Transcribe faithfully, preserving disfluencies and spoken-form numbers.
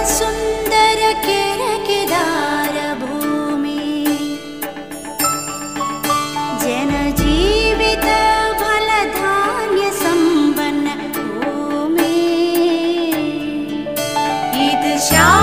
सुंदर केदार भूमि जन जीवित फल धान्य संपन्न भूमि ईद